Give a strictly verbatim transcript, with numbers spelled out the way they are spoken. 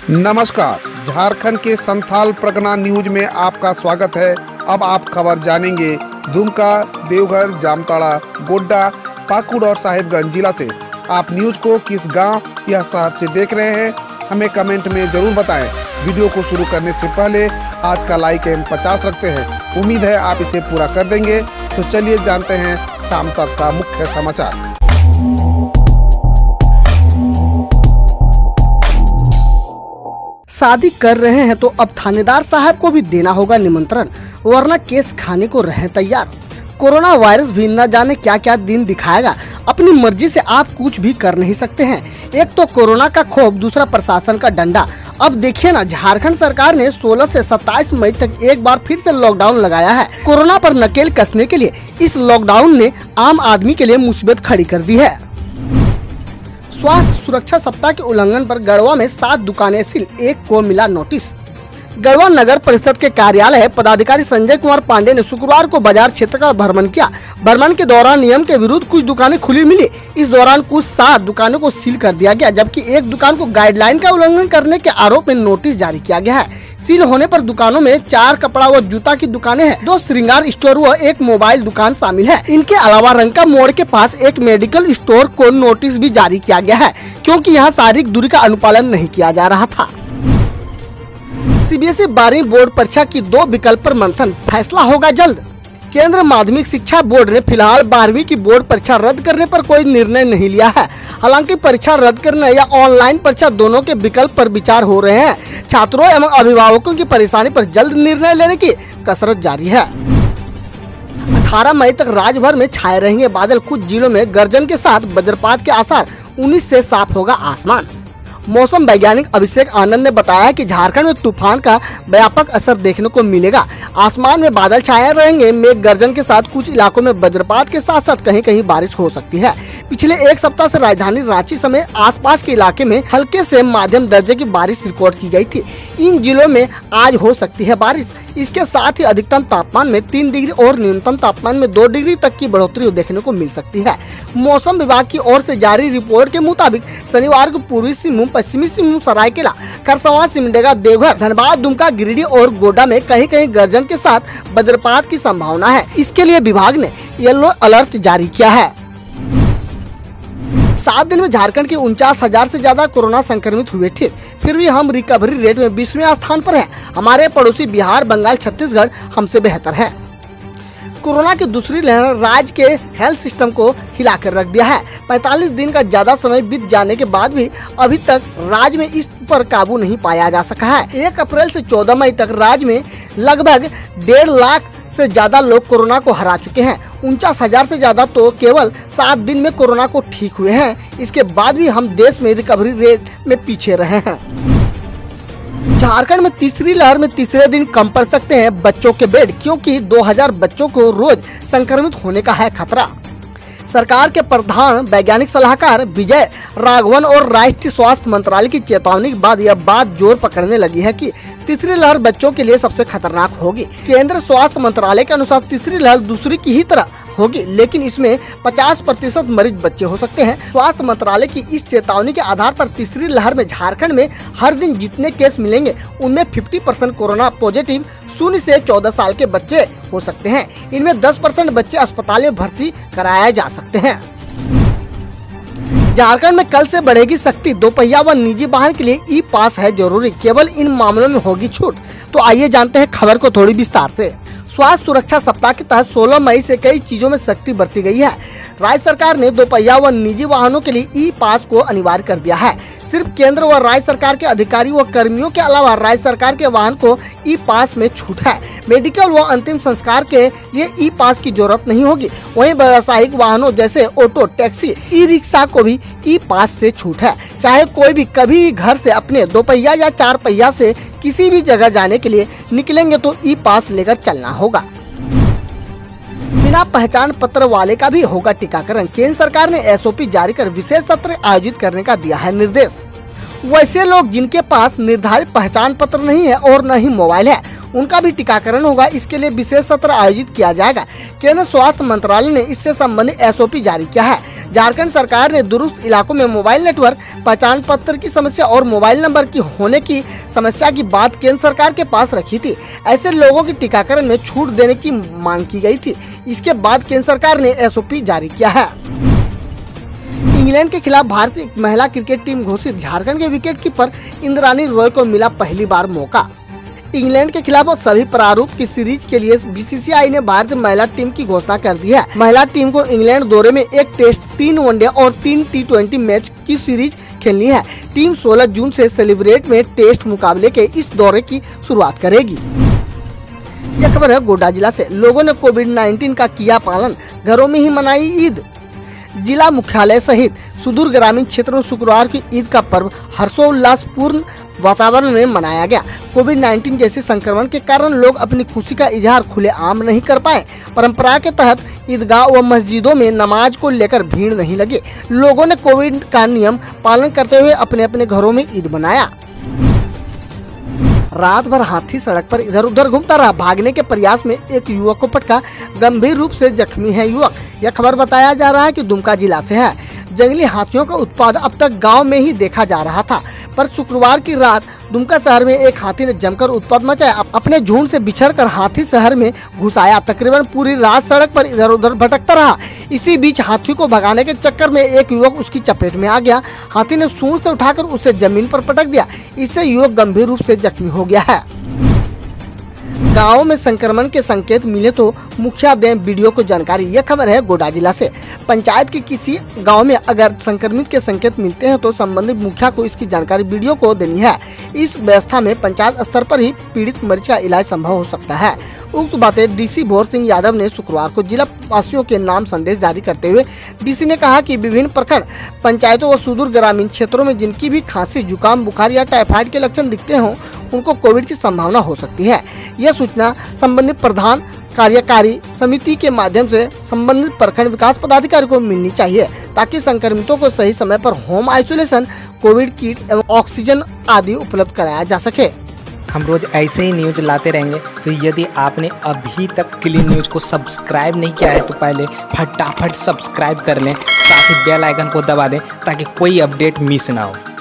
नमस्कार, झारखंड के संथाल परगना न्यूज में आपका स्वागत है। अब आप खबर जानेंगे दुमका, देवघर, जामताड़ा, गोड्डा, पाकुड़ और साहिबगंज जिला से। आप न्यूज को किस गांव या शहर से देख रहे हैं, हमें कमेंट में जरूर बताएं। वीडियो को शुरू करने से पहले आज का लाइक हम पचास रखते हैं, उम्मीद है आप इसे पूरा कर देंगे। तो चलिए जानते हैं शाम तक का मुख्य समाचार। शादी कर रहे हैं तो अब थानेदार साहब को भी देना होगा निमंत्रण, वरना केस खाने को रहें तैयार। कोरोना वायरस भी न जाने क्या क्या दिन दिखाएगा। अपनी मर्जी से आप कुछ भी कर नहीं सकते हैं। एक तो कोरोना का खौफ, दूसरा प्रशासन का डंडा। अब देखिए ना, झारखंड सरकार ने सोलह से सत्ताईस मई तक एक बार फिर से लॉकडाउन लगाया है। कोरोना पर नकेल कसने के लिए इस लॉकडाउन ने आम आदमी के लिए मुसीबत खड़ी कर दी है। स्वास्थ्य सुरक्षा सप्ताह के उल्लंघन पर गढ़वा में सात दुकानें सील, एक को मिला नोटिस। गढ़वा नगर परिषद के कार्यालय पदाधिकारी संजय कुमार पांडे ने शुक्रवार को बाजार क्षेत्र का भ्रमण किया। भ्रमण के दौरान नियम के विरुद्ध कुछ दुकानें खुली मिली। इस दौरान कुछ सात दुकानों को सील कर दिया गया, जबकि एक दुकान को गाइडलाइन का उल्लंघन करने के आरोप में नोटिस जारी किया गया है। सील होने पर दुकानों में चार कपड़ा व जूता की दुकानें हैं, दो श्रृंगार स्टोर व एक मोबाइल दुकान शामिल है। इनके अलावा रंका मोड़ के पास एक मेडिकल स्टोर को नोटिस भी जारी किया गया है, क्योंकि यहाँ शारीरिक दूरी का अनुपालन नहीं किया जा रहा था। सीबीएसई बारहवीं बोर्ड परीक्षा की दो विकल्प पर मंथन, फैसला होगा जल्द। केंद्र माध्यमिक शिक्षा बोर्ड ने फिलहाल बारहवीं की बोर्ड परीक्षा रद्द करने पर कोई निर्णय नहीं लिया है। हालांकि परीक्षा रद्द करने या ऑनलाइन परीक्षा दोनों के विकल्प पर विचार हो रहे हैं। छात्रों एवं अभिभावकों की परेशानी पर जल्द निर्णय लेने की कसरत जारी है। अठारह मई तक राज्य भर में छाए रहेंगे बादल, कुछ जिलों में गर्जन के साथ वज्रपात के आसार। उन्नीस से साफ होगा आसमान। मौसम वैज्ञानिक अभिषेक आनंद ने बताया कि झारखंड में तूफान का व्यापक असर देखने को मिलेगा। आसमान में बादल छाए रहेंगे, मेघ गर्जन के साथ कुछ इलाकों में वज्रपात के साथ साथ कहीं कहीं बारिश हो सकती है। पिछले एक सप्ताह से राजधानी रांची समेत आसपास के इलाके में हल्के से माध्यम दर्जे की बारिश रिकॉर्ड की गई थी। इन जिलों में आज हो सकती है बारिश। इसके साथ ही अधिकतम तापमान में तीन डिग्री और न्यूनतम तापमान में दो डिग्री तक की बढ़ोतरी देखने को मिल सकती है। मौसम विभाग की ओर से जारी रिपोर्ट के मुताबिक शनिवार को पूर्वी सिंहभूम, पश्चिमी सिंहभूम, सरायकेला, खरसावां, सिमडेगा, देवघर, धनबाद, दुमका, गिरिडीह और गोड्डा में कहीं कहीं गर्जन के साथ वज्रपात की संभावना है। इसके लिए विभाग ने येलो अलर्ट जारी किया है। सात दिन में झारखंड के उनचास हजार से ज्यादा कोरोना संक्रमित हुए थे, फिर भी हम रिकवरी रेट में बीसवें स्थान पर हैं। हमारे पड़ोसी बिहार, बंगाल, छत्तीसगढ़ हमसे बेहतर है। कोरोना की दूसरी लहर राज्य के हेल्थ सिस्टम को हिलाकर रख दिया है। पैंतालीस दिन का ज्यादा समय बीत जाने के बाद भी अभी तक राज्य में इस पर काबू नहीं पाया जा सका है। एक अप्रैल से चौदह मई तक राज्य में लगभग डेढ़ लाख से ज्यादा लोग कोरोना को हरा चुके हैं। उनचास हजार से ज्यादा तो केवल सात दिन में कोरोना को ठीक हुए हैं। इसके बाद भी हम देश में रिकवरी रेट में पीछे रहे हैं। झारखंड में तीसरी लहर में तीसरे दिन कम पड़ सकते हैं बच्चों के बेड, क्योंकि दो हज़ार बच्चों को रोज संक्रमित होने का है खतरा। सरकार के प्रधान वैज्ञानिक सलाहकार विजय राघवन और राष्ट्रीय स्वास्थ्य मंत्रालय की चेतावनी के बाद यह बात जोर पकड़ने लगी है कि तीसरी लहर बच्चों के लिए सबसे खतरनाक होगी। केंद्र स्वास्थ्य मंत्रालय के अनुसार तीसरी लहर दूसरी की ही तरह होगी, लेकिन इसमें पचास प्रतिशत मरीज बच्चे हो सकते हैं। स्वास्थ्य मंत्रालय की इस चेतावनी के आधार पर तीसरी लहर में झारखंड में हर दिन जितने केस मिलेंगे उनमें पचास परसेंट कोरोना पॉजिटिव शून्य से चौदह साल के बच्चे हो सकते हैं। इनमें दस परसेंट बच्चे अस्पताल में भर्ती कराया जा सकते हैं। झारखंड में कल से बढ़ेगी सख्ती, दोपहिया व निजी वाहन के लिए ई पास है जरूरी, केवल इन मामलों में होगी छूट। तो आइए जानते हैं खबर को थोड़ी विस्तार से। स्वास्थ्य सुरक्षा सप्ताह के तहत सोलह मई से कई चीजों में सख्ती बरती गई है। राज्य सरकार ने दोपहिया व निजी वाहनों के लिए ई पास को अनिवार्य कर दिया है। सिर्फ केंद्र व राज्य सरकार के अधिकारी व कर्मियों के अलावा राज्य सरकार के वाहन को ई पास में छूट है। मेडिकल व अंतिम संस्कार के लिए ई पास की जरूरत नहीं होगी। वहीं व्यावसायिक वाहनों जैसे ऑटो, टैक्सी, ई रिक्शा को भी ई पास से छूट है। चाहे कोई भी कभी भी घर से अपने दोपहिया या चार पहिया से किसी भी जगह जाने के लिए निकलेंगे तो ई पास लेकर चलना होगा। बिना पहचान पत्र वाले का भी होगा टीकाकरण। केंद्र सरकार ने एस ओ पी जारी कर विशेष सत्र आयोजित करने का दिया है निर्देश। वैसे लोग जिनके पास निर्धारित पहचान पत्र नहीं है और न ही मोबाइल है, उनका भी टीकाकरण होगा। इसके लिए विशेष सत्र आयोजित किया जाएगा। केंद्र स्वास्थ्य मंत्रालय ने इससे संबंधित एस ओ पी जारी किया है। झारखंड सरकार ने दूरस्थ इलाकों में मोबाइल नेटवर्क, पहचान पत्र की समस्या और मोबाइल नंबर की होने की समस्या की बात केंद्र सरकार के पास रखी थी। ऐसे लोगों की टीकाकरण में छूट देने की मांग की गई थी। इसके बाद केंद्र सरकार ने एस ओ पी जारी किया है। इंग्लैंड के खिलाफ भारतीय महिला क्रिकेट टीम घोषित। झारखंड के विकेट कीपर इंद्राणी रॉय को मिला पहली बार मौका। इंग्लैंड के खिलाफ सभी प्रारूप की सीरीज के लिए बी सी सी आई ने भारतीय महिला टीम की घोषणा कर दी है। महिला टीम को इंग्लैंड दौरे में एक टेस्ट, तीन वनडे और तीन टी ट्वेंटी मैच की सीरीज खेलनी है। टीम सोलह जून से सेलिब्रेट में टेस्ट मुकाबले के इस दौरे की शुरुआत करेगी। यह खबर है गोड्डा जिला से। लोगों ने कोविड नाइन्टीन का किया पालन, घरों में ही मनाई ईद। जिला मुख्यालय सहित सुदूर ग्रामीण क्षेत्रों में शुक्रवार की ईद का पर्व हर्षोल्लासपूर्ण वातावरण में मनाया गया। कोविड नाइन्टीन जैसे संक्रमण के कारण लोग अपनी खुशी का इजहार खुलेआम नहीं कर पाए। परंपरा के तहत ईदगाह व मस्जिदों में नमाज को लेकर भीड़ नहीं लगी। लोगों ने कोविड का नियम पालन करते हुए अपने अपने घरों में ईद मनाया। रात भर हाथी सड़क पर इधर उधर घूमता रहा। भागने के प्रयास में एक युवक को पटका, गंभीर रूप से जख्मी है युवक। यह खबर बताया जा रहा है कि दुमका जिला से है। जंगली हाथियों का उत्पात अब तक गांव में ही देखा जा रहा था, पर शुक्रवार की रात दुमका शहर में एक हाथी ने जमकर उत्पात मचाया। अपने झुंड से बिछड़कर हाथी शहर में घुस आया। तकरीबन पूरी रात सड़क पर इधर उधर भटकता रहा। इसी बीच हाथी को भगाने के चक्कर में एक युवक उसकी चपेट में आ गया। हाथी ने सूंड से उठाकर उसे जमीन पर पटक दिया। इससे युवक गंभीर रूप से जख्मी हो गया है। गाँव में संक्रमण के संकेत मिले तो मुखिया दें वीडियो को जानकारी। यह खबर है गोड्डा जिला से। पंचायत के किसी गांव में अगर संक्रमित के संकेत मिलते हैं तो संबंधित मुखिया को इसकी जानकारी वीडियो को देनी है। इस व्यवस्था में पंचायत स्तर पर ही पीड़ित मरीज का इलाज संभव हो सकता है। उक्त बातें डीसी भोर सिंह यादव ने शुक्रवार को जिला वासियों के नाम संदेश जारी करते हुए डीसी ने कहा कि विभिन्न प्रखंड पंचायतों व सुदूर ग्रामीण क्षेत्रों में जिनकी भी खांसी, जुकाम, बुखार या टाइफाइड के लक्षण दिखते हों, उनको कोविड की संभावना हो सकती है। यह सूचना संबंधित प्रधान कार्यकारी समिति के माध्यम से संबंधित प्रखंड विकास पदाधिकारी को मिलनी चाहिए, ताकि संक्रमितों को सही समय पर होम आइसोलेशन, कोविड किट एवं ऑक्सीजन आदि उपलब्ध कराया जा सके। हम रोज ऐसे ही न्यूज लाते रहेंगे। तो यदि आपने अभी तक क्लीन न्यूज को सब्सक्राइब नहीं किया है तो पहले फटाफट सब्सक्राइब कर लें, साथ ही बेल आइकन को दबा दें ताकि कोई अपडेट मिस ना हो।